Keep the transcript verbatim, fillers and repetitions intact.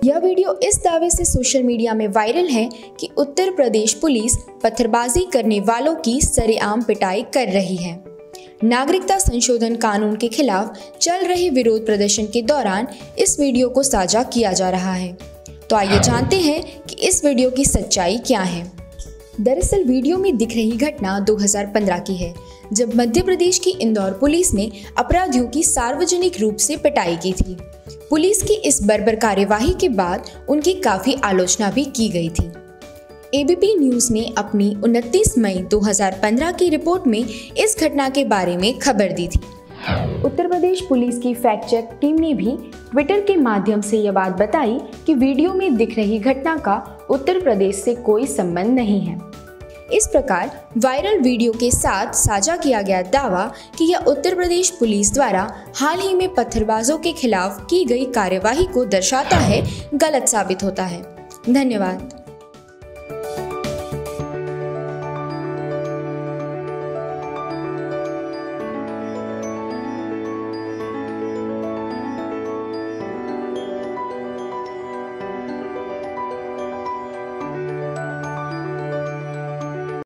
यह वीडियो इस दावे से सोशल मीडिया में वायरल है कि उत्तर प्रदेश पुलिस पत्थरबाजी करने वालों की सरेआम पिटाई कर रही है। नागरिकता संशोधन कानून के खिलाफ चल रहे विरोध प्रदर्शन के दौरान इस वीडियो को साझा किया जा रहा है। तो आइए जानते हैं कि इस वीडियो की सच्चाई क्या है। दरअसल वीडियो में दिख रही घटना दो हज़ार पंद्रह की है, जब मध्य प्रदेश की इंदौर पुलिस ने अपराधियों की सार्वजनिक रूप से पिटाई की थी। पुलिस की इस बर्बर कार्यवाही के बाद उनकी काफी आलोचना भी की गई थी। एबीपी न्यूज ने अपनी उनतीस मई दो हज़ार पंद्रह की रिपोर्ट में इस घटना के बारे में खबर दी थी। उत्तर प्रदेश पुलिस की फैक्ट चेक टीम ने भी ट्विटर के माध्यम से यह बात बताई कि वीडियो में दिख रही घटना का उत्तर प्रदेश से कोई संबंध नहीं है। इस प्रकार वायरल वीडियो के साथ साझा किया गया दावा कि यह उत्तर प्रदेश पुलिस द्वारा हाल ही में पत्थरबाजों के खिलाफ की गई कार्यवाही को दर्शाता है, गलत साबित होता है। धन्यवाद।